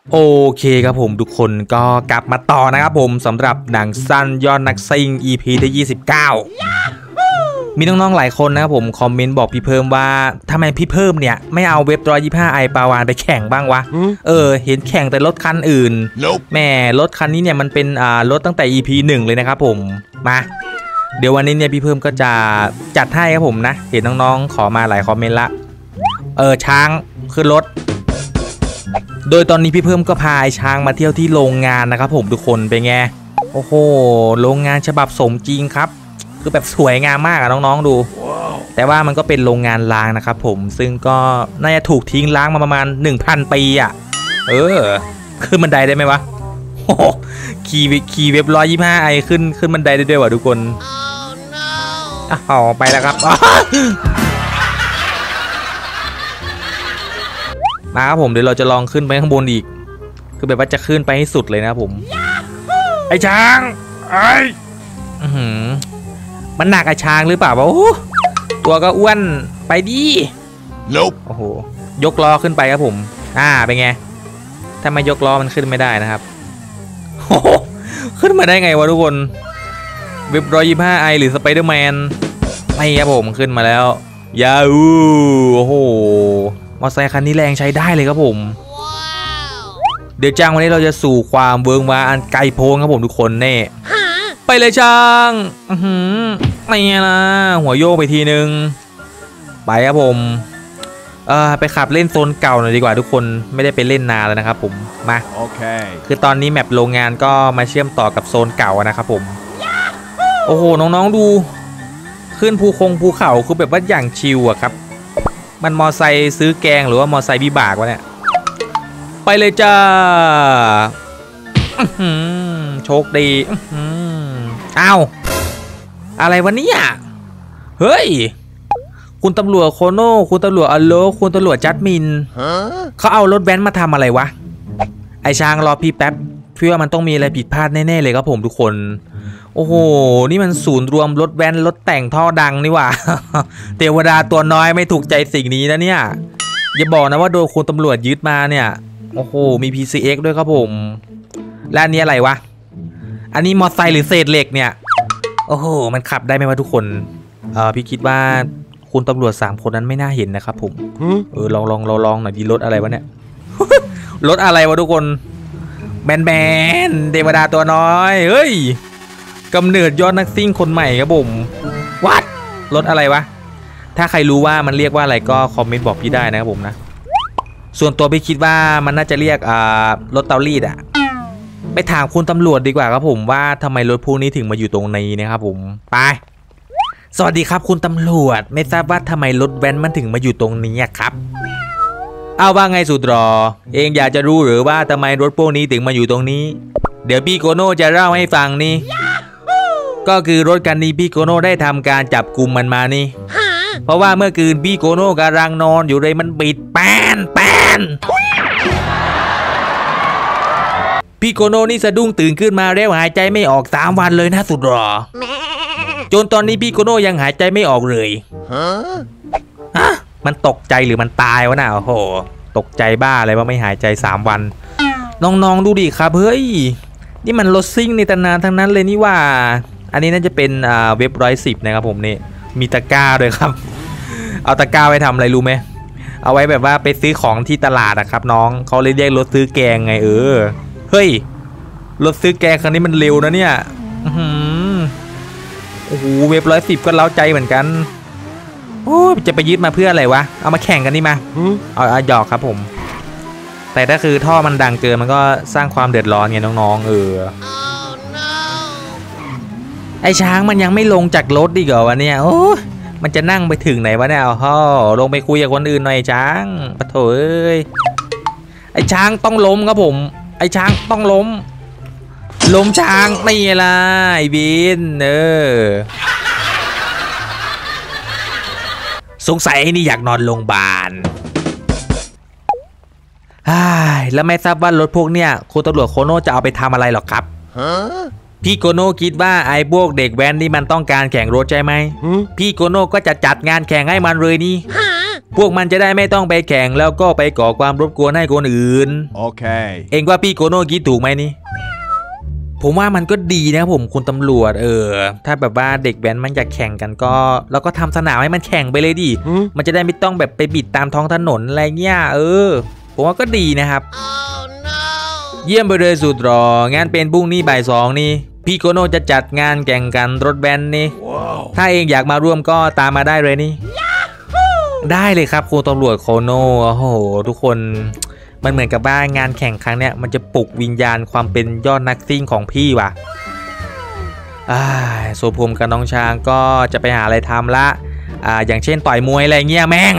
โอเคครับผมทุกคนก็กลับมาต่อนะครับผมสำหรับหนังสั้นยอดนักซิ่ง EP ที่29มีน้องๆหลายคนนะครับผมคอมเมนต์บอกพี่เพิ่มว่าทำไมพี่เพิ่มเนี่ยไม่เอาเว็บ125i ปาวานไปแข่งบ้างวะเห็นแข่งแต่รถคันอื่น แม่รถคันนี้เนี่ยมันเป็นรถตั้งแต่ EP 1เลยนะครับผมมาเดี๋ยววันนี้เนี่ยพี่เพิ่มก็จะจัดให้ครับผมนะเห็นน้องๆขอมาหลายคอมเมนต์ละช้างขึ้นรถโดยตอนนี้พี่เพิ่มก็พาไอ้ช้างมาเที่ยวที่โรงงานนะครับผมทุกคนเป็นไงโอ้โหโรงงานฉบับสมจริงครับคือแบบสวยงามมากอะน้องๆดู แต่ว่ามันก็เป็นโรงงานล้างนะครับผมซึ่งก็น่าจะถูกทิ้งล้างมาประมาณ 1,000 ปีอะขึ้นบันไดได้ไหมวะโอ้ขี่เว็บ125i ขึ้นบันไดได้ด้วยวะทุกคนไปแล้วครับมาครับผมเดี๋ยวเราจะลองขึ้นไปข้างบนอีกคือแบบว่าจะขึ้นไปให้สุดเลยนะผมไอ้ช้างมันหนักไอ้ช้างหรือเปล่าวะตัวก็อ้วนไปดิโอ้โหยกล้อขึ้นไปครับผมเป็นไงถ้าไม่ยกล้อมันขึ้นไม่ได้นะครับโอ้ขึ้นมาได้ไงวะทุกคนเว็บ125i หรือสไปเดอร์แมนไม่ครับผมขึ้นมาแล้วยาโอ้โหมอเตอร์ไซค์คันนี้แรงใช้ได้เลยครับผมเดี๋ยวจ้างวันนี้เราจะสู่ความเวิร์กวาอันไกลโพ้งครับผมทุกคนเน่ไปเลยจ้างไม่นะหัวโยกไปทีนึงไปครับผมไปขับเล่นโซนเก่าหน่อยดีกว่าทุกคนไม่ได้ไปเล่นนานแล้วนะครับผมมาโอเคคือตอนนี้แมปโรงงานก็มาเชื่อมต่อกับโซนเก่านะครับผมโอ้โหน้องๆดูขึ้นภูเขาคือแบบว่าอย่างชิลอะครับมันมอไซค์ซื้อแกงหรือว่ามอไซค์วิบากวะเนี่ยไปเลยจ้าโชคดีอ้าวอะไรวะเนี่ยเฮ้ยคุณตำรวจโคโน่คุณตำรวจอโลคุณตำรวจจัดมินเขาเอารถแว้นมาทำอะไรวะไอช้างรอพี่แป๊บพี่ว่ามันต้องมีอะไรผิดพลาดแน่ๆเลยครับผมทุกคนโอ้โหนี่มันศูนย์รวมรถแว้นรถแต่งท่อดังนี่ว่ะเทวดาตัวน้อยไม่ถูกใจสิ่งนี้นะเนี่ยอย่าบอกนะว่าโดนคุณตำรวจยึดมาเนี่ยโอ้โหมี PCX ด้วยครับผมและอันนี้อะไรวะอันนี้มอเตอร์ไซค์หรือเศษเหล็กเนี่ยโอ้โหมันขับได้ไหมวะทุกคนพี่คิดว่าคุณตำรวจ3คนนั้นไม่น่าเห็นนะครับผมลองหน่อยดีรถอะไรวะเนี่ย รถอะไรวะทุกคนแบนเทวดาตัวน้อยเฮ้ยกำเนิดยอดนักซิ่งคนใหม่ครับผมวัดรถอะไรวะถ้าใครรู้ว่ามันเรียกว่าอะไรก็คอมเมนต์บอกพี่ได้นะครับผมนะส่วนตัวพี่คิดว่ามันน่าจะเรียกรถเตารีดอะไปถามคุณตำรวจดีกว่าครับผมว่าทำไมรถพวกนี้ถึงมาอยู่ตรงนี้นะครับผมไปสวัสดีครับคุณตำรวจไม่ทราบว่าทำไมรถแว้นมันถึงมาอยู่ตรงนี้ครับเอาว่าไงสุดรอเองอยากจะรู้หรือว่าทำไมรถพวกนี้ถึงมาอยู่ตรงนี้เดี๋ยวพี่โกโน่จะเล่าให้ฟังนี่ก็คือรถคันนี้พี่โกโน่ได้ทำการจับกลุ่มมันมานี่เพราะว่าเมื่อคืนพี่โกโน่กำลังนอนอยู่เลยมันบิดแป้นพี่โกโน่นี่สะดุ้งตื่นขึ้นมาแล้วหายใจไม่ออก3 วันเลยนะสุดหรอจนตอนนี้พี่โกโน่ยังหายใจไม่ออกเลยมันตกใจหรือมันตายวะน่ะโอ้โหตกใจบ้าอะไรว่าไม่หายใจ3 วันน้องๆดูดิครับเฮ้ยนี่มันรถซิ่งในตำนานทั้งนั้นเลยนี่ว่าอันนี้น่าจะเป็นเว็บ110นะครับผมนี่มีตะกร้าด้วยครับเอาตะกร้าไปทำอะไรรู้ไหมเอาไว้แบบว่าไปซื้อของที่ตลาดอะครับน้องเขาเลยเรียกรถซื้อแกงไงเฮ้ยรถซื้อแกงคันนี้มันเร็วนะเนี่ยโอ้โหเว็บ110ก็เล้าใจเหมือนกันโอ้จะไปยึดมาเพื่ออะไรวะเอามาแข่งกันนี่มาเอาหยอกครับผมแต่ถ้าคือท่อมันดังเกินมันก็สร้างความเดือดร้อนไงน้องไอช้างมันยังไม่ลงจากรถดิเหรอวะเนี่ยโอ้มันจะนั่งไปถึงไหนวะเนี่ยลงไปคุยกับคนอื่นหน่อยช้างปะโถเอ้ยไอช้างต้องล้มครับผมไอช้างต้องล้มช้างนี่ล่ะไอบินสงสัยไอ้นี่อยากนอนโรงพยาบาลแล้วไม่ทราบว่ารถพวกเนี้ยคุณตำรวจโคโน่จะเอาไปทำอะไรหรอครับพี่โกโน่คิดว่าไอ้พวกเด็กแว้นนี่มันต้องการแข่งรถใช่ไหมพี่โกโน่ก็จะจัดงานแข่งให้มันเลยนี่พวกมันจะได้ไม่ต้องไปแข่งแล้วก็ไปก่อความรบกวนให้คนอื่นโอเคเองว่าพี่โกโน่คิดถูกไหมนี่ผมว่ามันก็ดีนะผมคุณตำรวจถ้าแบบว่าเด็กแว้นมันอยากแข่งกันก็แล้วก็ทำสนามให้มันแข่งไปเลยดิมันจะได้ไม่ต้องแบบไปบิดตามท้องถนนอะไรเงี้ยผมว่าก็ดีนะครับ เยี่ยมไปเลยสุดหรองานเป็นพรุ่งนี้บ่าย 2นี่พี่โกโน่จะจัดงานแข่งกันรถแบนนี่ ถ้าเองอยากมาร่วมก็ตามมาได้เลยนี่ ได้เลยครับคุณตำรวจโคโน่โอ้โหทุกคนมันเหมือนกับว่างานแข่งครั้งเนี้ยมันจะปลุกวิญญาณความเป็นยอดนักซิ่งของพี่ว่ะส่วนผมกับน้องช้างก็จะไปหาอะไรทำละอย่างเช่นต่อยมวยอะไรเงี้ยแม่ง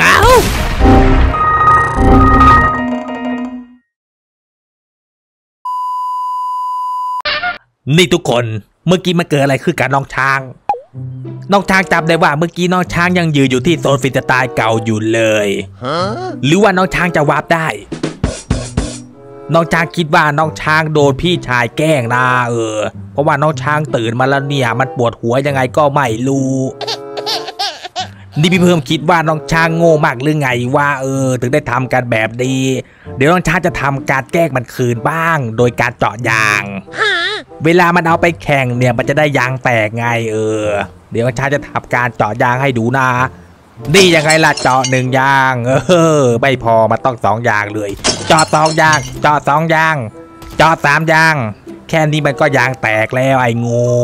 นี่ทุกคนเมื่อกี้มันเกิดอะไรขึ้นกับน้องช้างจำได้ว่าเมื่อกี้น้องช้างยังยืนอยู่ที่โซนฟรีสไตล์เก่าอยู่เลยหรือว่าน้องช้างจะวาร์ปได้น้องช้างคิดว่าน้องช้างโดนพี่ชายแกล้งนะเพราะว่าน้องช้างตื่นมาแล้วเนี่ยมันปวดหัวยังไงก็ไม่รู้นี่พี่เพิ่มคิดว่าน้องช้างโง่มากหรือไงว่าถึงได้ทำกันแบบนี้เดี๋ยวน้องช้างจะทำการแกล้งมันคืนบ้างโดยการเจาะยางเวลามันเอาไปแข่งเนี่ยมันจะได้ยางแตกไงเดี๋ยวน้องช้างจะทำการเจาะยางให้ดูนะนี่ยังไงล่ะเจาะ1 ยางไม่พอมันต้อง2 ยางเลยเจาะ2 ยางเจาะ2 ยางเจาะ3 ยางแค่นี้มันก็ยางแตกแล้วไอ้โง่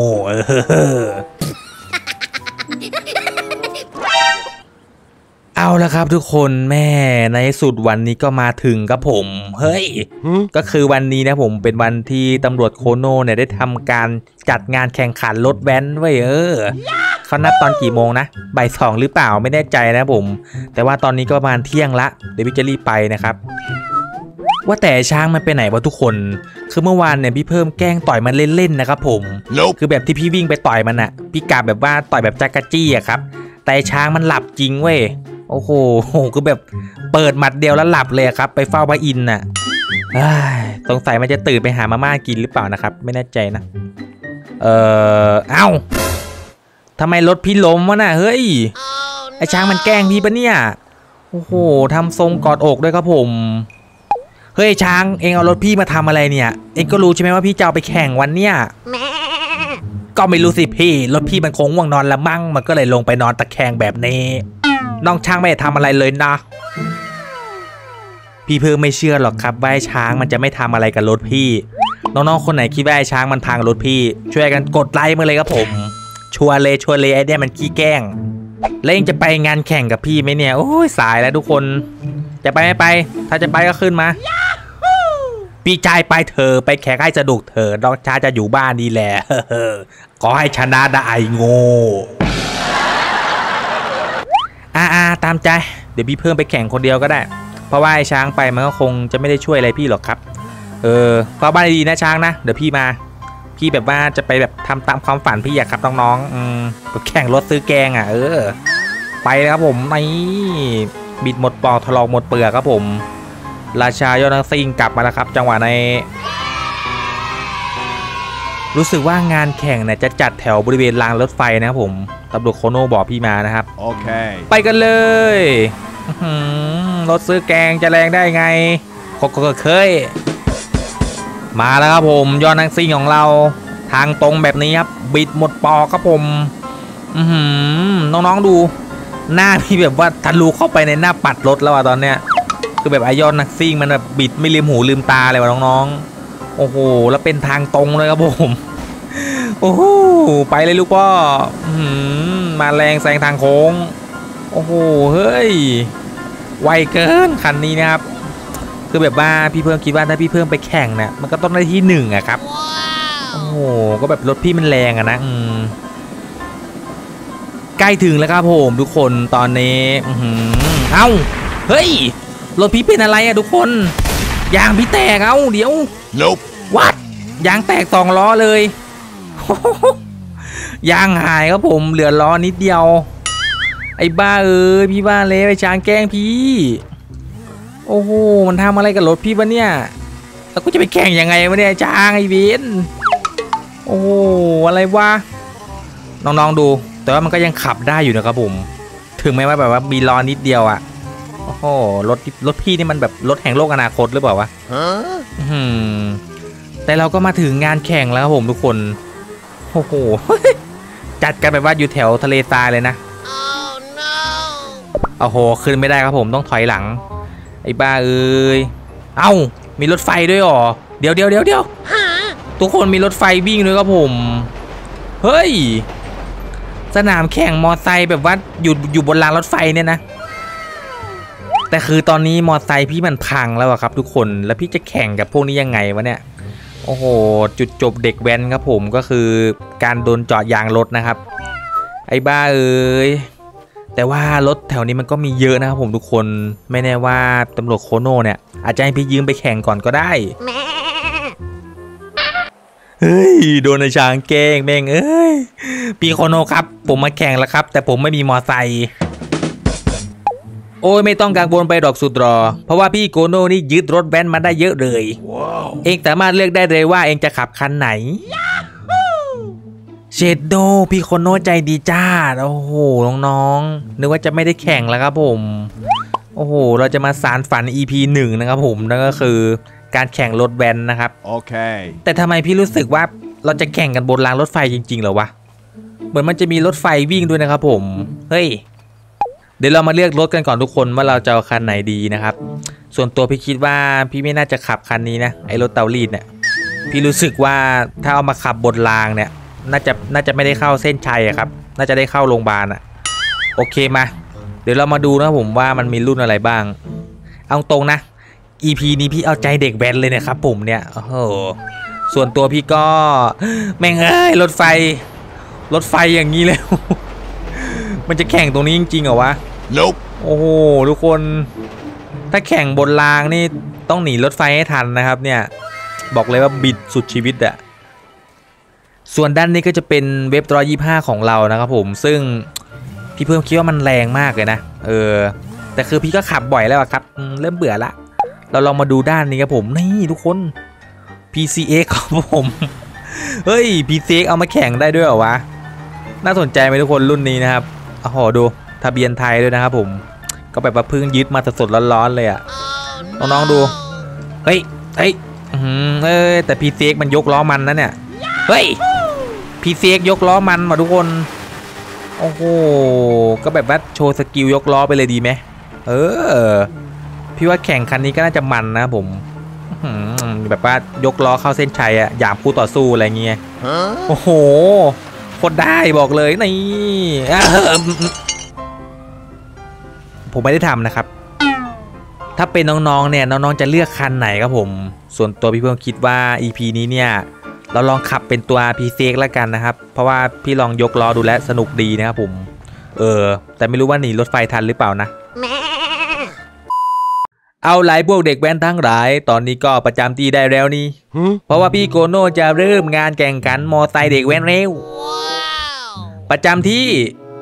เอาละครับทุกคนแม่ในสุดวันนี้ก็มาถึงครับผมเฮ้ยก็คือวันนี้นะผมเป็นวันที่ตำรวจโคโน่เนี่ยได้ทำการจัดงานแข่งขันรถแว้นไว้เขานัดตอนกี่โมงนะบ่าย 2หรือเปล่าไม่แน่ใจนะผมแต่ว่าตอนนี้ก็ประมาณเที่ยงละเดี๋ยวพี่จะรีบไปนะครับว่าแต่ช้างมันไปไหนวะทุกคนคือเมื่อวานเนี่ยพี่เพิ่มแกล้งต่อยมันเล่นๆนะครับผม คือแบบที่พี่วิ่งไปต่อยมันอะพี่กาแบบว่าต่อยแบบจักรจี้อะครับแต่ช้างมันหลับจริงเว้ยโอ้โหคือแบบเปิดหมัดเดียวแล้วหลับเลยครับไปเฝ้าพระอินทร์น่ะสงสัยมันจะตื่นไปหามาม่ากินหรือเปล่านะครับไม่แน่ใจนะเอ้าทำไมรถพี่ล้มวะน่ะเฮ้ยไอช้างมันแกล้งพี่ปะเนี่ยโอ้โหทำทรงกอดอกด้วยครับผมเฮ้ยช้างเองเอารถพี่มาทำอะไรเนี่ยเองก็รู้ใช่ไหมว่าพี่จะเอาไปแข่งวันเนี้ยก็ไม่รู้สิพี่รถพี่มันคงง่วงนอนละมั่งมันก็เลยลงไปนอนตะแคงแบบนี้น้องช้างไม่ได้ทำอะไรเลยนะพี่เพิ่งไม่เชื่อหรอกครับว่าไอ้ช้างมันจะไม่ทำอะไรกับรถพี่น้องๆคนไหนคิดว่าไอ้ช้างมันพังรถพี่ช่วยกันกดไลค์มาเลยครับผมชัวร์เลยไอ้เนี่ยมันขี้แกล้งแล้วเองจะไปงานแข่งกับพี่ไหมเนี่ยโอ้ยสายแล้วทุกคนจะไปไม่ไปถ้าจะไปก็ขึ้นมาพี่ชายไปเธอไปแข่งให้สนุกเธอน้องช้างจะอยู่บ้านนี่แหละขอให้ชนะได้โง่ตามใจเดี๋ยวพี่เพิ่มไปแข่งคนเดียวก็ได้เพราะว่าไอ้ช้างไปมันก็คงจะไม่ได้ช่วยอะไรพี่หรอกครับเพราะบ้านดีนะช้างนะเดี๋ยวพี่มาพี่แบบว่าจะไปแบบทำตามความฝันพี่อยากครับน้องๆแข่งรถซื้อแกงไปเลยครับผมนี่บิดหมดปอกทะลอกหมดเปลือกครับผมราชายอดนักซิ่งกลับมาแล้วครับจังหวะในรู้สึกว่างานแข่งเนี่ยจะจัดแถวบริเวณรางรถไฟนะครับผมตำรวจโคโน่บอกพี่มานะครับโอเคไปกันเลยรถซื้อแกงจะแรงได้ไงก็เคยมาแล้วครับผมยอดนักซิ่งของเราทางตรงแบบนี้ครับบิดหมดปอกครับผมน้องๆดูหน้าพี่แบบว่าทะลุเข้าไปในหน้าปัดรถแล้วอะตอนเนี้ยคือแบบไอยอดนักซิ่งมันแบบบิดไม่ลืมหูลืมตาเลยว่ะน้องๆโอ้โหแล้วเป็นทางตรงเลยครับผมโอ้โหไปเลยลูกพ่อมาแรงแซงทางโค้งโอ้โหเฮ้ยไวเกินคันนี้นะครับคือแบบว่าพี่เพิ่มคิดว่าถ้าพี่เพิ่มไปแข่งเนี่ยมันก็ต้องได้ที่1อะครับโอ้โหก็แบบรถพี่มันแรงอะนะใกล้ถึงแล้วครับผมทุกคนตอนนี้เอ้าเฮ้ยรถพี่เป็นอะไรอะทุกคนยางพี่แตกเอ้าเดี๋ยววัดยางแตก2 ล้อเลยยางหายครับผมเหลือล้อนิดเดียวไอ้บ้าพี่บ้าเลยไอ้ช้างแกล้งพี่โอ้โหมันทำอะไรกับรถพี่วะเนี่ยแล้วก็จะไปแข่งยังไงวะเนี่ยช้างไอ้เวนโอ้โหอะไรวะน้องๆดูแต่ว่ามันก็ยังขับได้อยู่นะครับผมถึงแม้ว่าแบบว่ามีล้อนิดเดียวอะโอ้โหรถพี่นี่มันแบบรถแห่งโลกอนาคตหรือเปล่าวะแต่เราก็มาถึงงานแข่งแล้วครับผมทุกคนโอ้โหจัดกันแบบว่าอยู่แถวทะเลทรายเลยนะโอ้โหขึ้นไม่ได้ครับผมต้องถอยหลังไอ้บ้าเอ้ยเอ้ามีรถไฟด้วยหรอเดี๋ยวทุกคนมีรถไฟวิ่งด้วยครับผมเฮ้ยสนามแข่งมอไซค์แบบว่าอยู่บนรางรถไฟเนี่ยนะแต่คือตอนนี้มอไซค์พี่มันพังแล้วครับทุกคนแล้วพี่จะแข่งกับพวกนี้ยังไงวะเนี่ยโอ้โหจุดจบเด็กแว้นครับผมก็คือการโดนเจาะยางรถนะครับไอ้บ้าเอ้ยแต่ว่ารถแถวนี้มันก็มีเยอะนะครับผมทุกคนไม่แน่ว่าตำรวจโคโน่เนี่ยอาจจะให้พี่ยืมไปแข่งก่อนก็ได้เฮ้ยโดนในช้างแกล้งแม่งเอ้ยพี่โคโน่ครับผมมาแข่งแล้วครับแต่ผมไม่มีมอไซค์โอ้ยไม่ต้องกังวลไปดอกสุดรอเพราะว่าพี่โคโน่นี่ยึดรถแว้นมาได้เยอะเลย wow. เองสามารถเลือกได้เลยว่าเองจะขับคันไหนเชดโดพี่โคโน่ใจดีจ้าโอ้โหน้องๆนึกว่าจะไม่ได้แข่งแล้วครับผมโอ้โหเราจะมาสารฝัน EP 1นะครับผมนั่นก็คือการแข่งรถแว้นนะครับโอเคแต่ทำไมพี่รู้สึกว่าเราจะแข่งกันบนรางรถไฟจริงๆเหรอวะเหมือนมันจะมีรถไฟวิ่งด้วยนะครับผมเฮ้ยเดี๋ยวเรามาเลือกรถกันก่อนทุกคนว่าเราจะเอาคันไหนดีนะครับส่วนตัวพี่คิดว่าพี่ไม่น่าจะขับคันนี้นะไอ้รถเตารีดเนี่ยพี่รู้สึกว่าถ้าเอามาขับบนรางเนี่ยน่าจะไม่ได้เข้าเส้นชัยครับน่าจะได้เข้าโรงพยาบาลอะโอเคมาเดี๋ยวเรามาดูนะผมว่ามันมีรุ่นอะไรบ้างเอาตรงนะ EP นี้พี่เอาใจเด็กแว้นเลยนะครับผมเนี่ยโอ้โหส่วนตัวพี่ก็แม่งเอ้ยรถไฟอย่างนี้เลย มันจะแข่งตรงนี้จริงๆเหรอวะ Nope. โอ้โหทุกคนถ้าแข่งบนรางนี่ต้องหนีรถไฟให้ทันนะครับเนี่ยบอกเลยว่าบิดสุดชีวิตอะส่วนด้านนี้ก็จะเป็นเว็บ125ของเรานะครับผมซึ่งพี่เพิ่มคิดว่ามันแรงมากเลยนะแต่คือพี่ก็ขับบ่อยแล้วครับเริ่มเบื่อละเราลองมาดูด้านนี้ครับผมนี่ทุกคน PCX ครับผมเฮ้ย PCX เอามาแข่งได้ด้วยเหรอวะน่าสนใจไหมทุกคนรุ่นนี้นะครับโอ้โหดูทะเบียนไทยด้วยนะครับผมก็แบบว่าเพิ่งยึดมาสดๆร้อนๆเลยอะน้องๆดูเฮ้ยแต่ PCX มันยกล้อมันนะเนี่ยเฮ้ย PCX ยกล้อมันมาทุกคนโอ้โหก็แบบว่าโชว์สกิลยกล้อไปเลยดีไหมพี่ว่าแข่งคันนี้ก็น่าจะมันนะผมแบบว่ายกล้อเข้าเส้นชัยอะหยามคู่ต่อสู้อะไรเงี้ยโอ้โหโคตรได้บอกเลยนี่ผมไม่ได้ทำนะครับถ้าเป็นน้องๆเนี่ยน้องๆจะเลือกคันไหนครับผมส่วนตัวพี่เพิ่มคิดว่า EP นี้เนี่ยเราลองขับเป็นตัว PCX แล้วกันนะครับเพราะว่าพี่ลองยกล้อดูแลสนุกดีนะครับผมแต่ไม่รู้ว่าหนีรถไฟทันหรือเปล่านะเอาหลายพวกเด็กแว้นทั้งหลายตอนนี้ก็ประจำที่ได้แล้วนี่เพราะว่าพี่โกโน่จะเริ่มงานแข่งขันมอไซค์เด็กแว้นเร็วประจำที่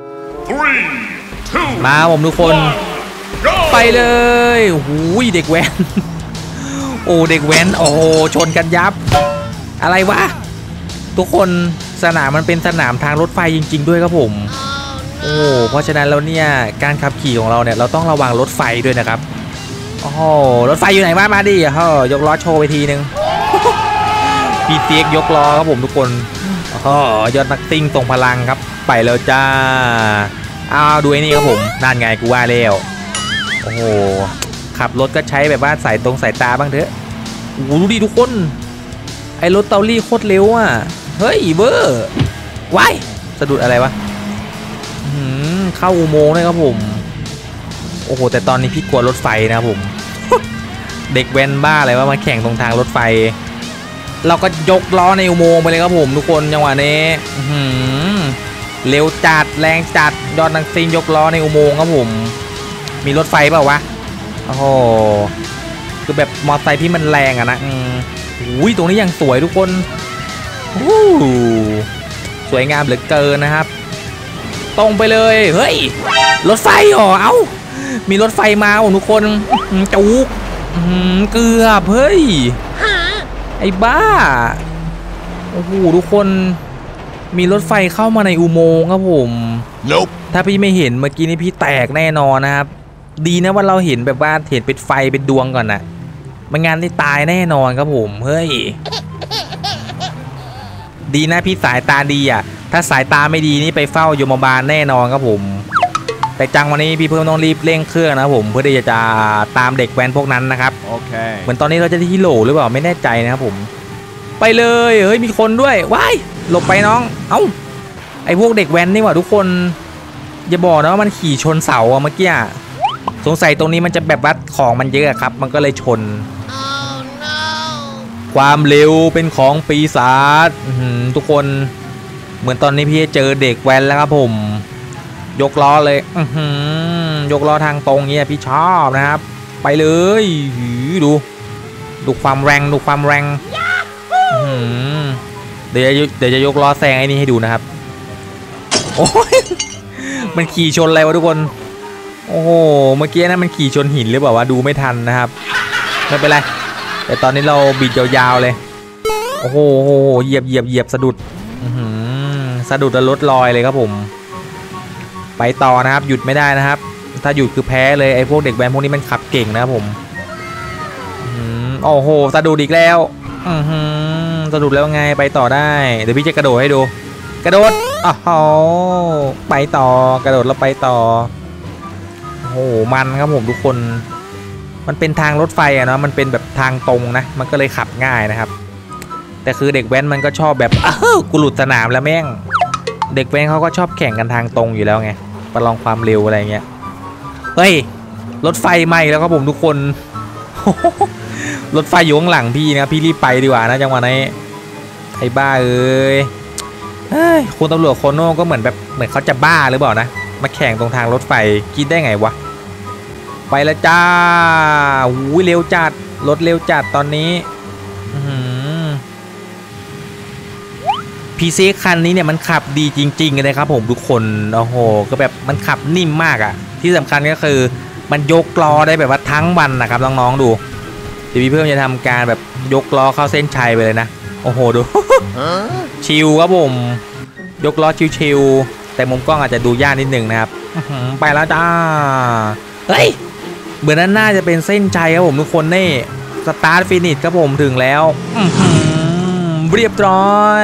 มาผมทุกคนไปเลยหูยเด็กแว้นโอ้เด็กแว้นโอ้โหชนกันยับอะไรวะทุกคนสนามมันเป็นสนามทางรถไฟจริงๆด้วยครับผมโอ้เพราะฉะนั้นแล้วเนี่ยการขับขี่ของเราเนี่ยเราต้องระวังรถไฟด้วยนะครับโอ้โหรถไฟอยู่ไหนมาดิยกล้อโชว์ไปทีนึง PCX ยกล้อครับผมทุกคนยอดนักซิ่งทรงพลังครับไปแล้วจ้าดูไอ้นี่ครับผมนั่นไงกูว่าแล้วโอ้โหขับรถก็ใช้แบบว่าสายตรงสายตาบ้างเถอะโอ้โหดูดิทุกคนไอ้รถเตาลี่โคตรเร็วอ่ะเฮ้ยเวอร์ว้ายสะดุดอะไรวะเข้าอุโมงค์เลยครับผมโอ้โหแต่ตอนนี้พี่กลัวรถไฟนะครับผม เด็กแว้นบ้าอะไรว่ามาแข่งตรงทางรถไฟเราก็ยกล้อในอุโมงค์ไปเลยครับผมทุกคนจังหวะนี้เร็วจัดแรงจัดยอดนักซิ่งยกล้อในอุโมงค์ครับผมมีรถไฟเปล่าวะโอ้โหคือแบบมอเตอร์ไซค์ที่มันแรงอะนะอุ้ยตรงนี้ยังสวยทุกคนสวยงามเหลือเกินนะครับตรงไปเลยเฮ้ยรถไฟเหรอเอ้ามีรถไฟมาทุกคนจุกเกือบเฮ้ยไอ้บ้าโอ้โหทุกคนมีรถไฟเข้ามาในอุโมงค์ครับผม Nope. ถ้าพี่ไม่เห็นเมื่อกี้นี้พี่แตกแน่นอนนะครับดีนะว่าเราเห็นแบบว่าเห็นเป็นไฟเป็นดวงก่อนน่ะไม่งั้นนี่ตายแน่นอนครับผมเฮ้ยดีนะพี่สายตาดีอ่ะถ้าสายตาไม่ดีนี่ไปเฝ้าโยมบาลแน่นอนครับผมแต่จังวันนี้พี่เพิ่มต้องรีบเร่งเครื่องนะผมเพื่อที่จะตามเด็กแว้นพวกนั้นนะครับโอเคเหมือนตอนนี้เราจะที่โหลหรือเปล่าไม่แน่ใจนะครับผมไปเลยเฮ้ยมีคนด้วยว้ายหลบไปน้องเอ้าไอพวกเด็กแว้นนี่หว่าทุกคนอย่าบอกนะว่ามันขี่ชนเสาอะเมื่อกี้สงสัยตรงนี้มันจะแบบว่าของมันเยอะครับมันก็เลยชน oh, no. ความเร็วเป็นของปีศาจทุกคนเหมือนตอนนี้พี่เจอเด็กแว้นแล้วครับผมยกล้อเลยยกล้อทางตรงเงี้ยพี่ชอบนะครับไปเลยดูความแรงดูความแรงเดี๋ยวจะยกล้อแซงไอ้นี่ให้ดูนะครับโอ้ยมันขี่ชนอะไรวะทุกคนโอ้โหเมื่อกี้นะมันขี่ชนหินหรือเปล่าวะดูไม่ทันนะครับไม่เป็นไรแต่ตอนนี้เราบิดยาวๆเลยโอ้โหเหยียบสะดุดสะดุดแล้วรถลอยเลยครับผมไปต่อนะครับหยุดไม่ได้นะครับถ้าหยุดคือแพ้เลยไอ้พวกเด็กแว้นพวกนี้มันขับเก่งนะครับผมโอ้โหสะดุดอีกแล้วสะดุดแล้วไงไปต่อได้เดี๋ยวพี่จะกระโดดให้ดูกระโดดอ้าวไปต่อกระโดดแล้วไปต่อโอ้โหมันครับผมทุกคนมันเป็นทางรถไฟอะเนาะมันเป็นแบบทางตรงนะมันก็เลยขับง่ายนะครับแต่คือเด็กแว้นมันก็ชอบแบบกูหลุดสนามแล้วแม่งเด็กแว้นเขาก็ชอบแข่งกันทางตรงอยู่แล้วไงประลองความเร็วอะไรเงี้ยเฮ้ยรถไฟไหม้แล้วครับผมทุกคน รถไฟอยู่ข้างหลังพี่นะพี่รีบไปดีกว่านะจังหวะนี้ไอ้บ้าเอ้ยคุณตำรวจโคโน่ก็เหมือนเขาจะบ้าหรือเปล่านะมาแข่งตรงทางรถไฟคิดได้ไงวะไปแล้วจ้าเร็วจัดรถเร็วจัดตอนนี้พีซีคันนี้เนี่ยมันขับดีจริงๆเลยครับผมทุกคนโอ้โหก็แบบมันขับนิ่มมากอ่ะที่สำคัญก็คือมันยกล้อได้แบบว่าทั้งวันนะครับน้องๆดูเดี๋ยวพี่เพิ่มจะทำการแบบยกล้อเข้าเส้นชัยไปเลยนะโอ้โหดู ชิลครับผมยกล้อชิลๆแต่มุมกล้องอาจจะดูยากนิดหนึ่งนะครับไปแล้วจ้าเฮ้ยเหมือนนั้นน่าจะเป็นเส้นชัยครับผมทุกคนนี่สตาร์ทฟินิชครับผมถึงแล้วเรียบร้อย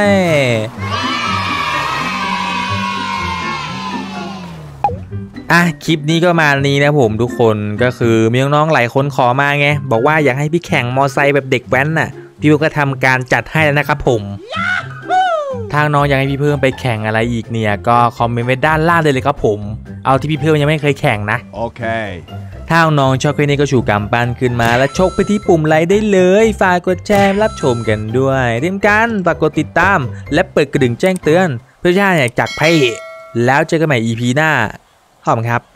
คลิปนี้ก็มานี้นะผมทุกคนก็คือมีน้องๆหลายคนขอมาไงบอกว่าอยากให้พี่แข่งมอไซค์แบบเด็กแว้นน่ะพี่เพิ่มก็ทำการจัดให้แล้วนะครับผมทางน้องอยากให้พี่เพิ่มไปแข่งอะไรอีกเนี่ยก็คอมเมนต์ไว้ด้านล่างเลยครับผมเอาที่พี่เพิ่มยังไม่เคยแข่งนะโอเคถ้าน้องชอบคลิปนี้ก็ชูกำปั้นขึ้นมาแล้วชกไปที่ปุ่มไลค์ได้เลยฝากกดแชร์รับชมกันด้วยเรียมกันฝากกดติดตามและเปิดกระดิ่งแจ้งเตือนเพื่อจะอยากจากไพ่แล้วเจอกันใหม่ EP หน้าขอบคุณครับ